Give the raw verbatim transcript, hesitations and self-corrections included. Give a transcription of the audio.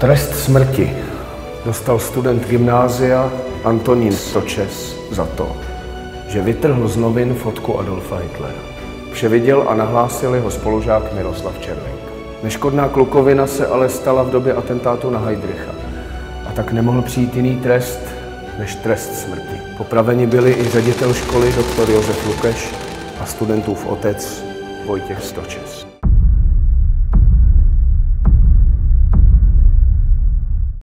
Trest smrti dostal student gymnázia Antonín Stočes za to, že vytrhl z novin fotku Adolfa Hitlera. Vše viděl a nahlásil jeho spolužák Miroslav Červenka. Neškodná klukovina se ale stala v době atentátu na Heydricha a tak nemohl přijít jiný trest než trest smrti. Popraveni byli i ředitel školy doktor Josef Lukeš a studentův otec Vojtěch Stočes.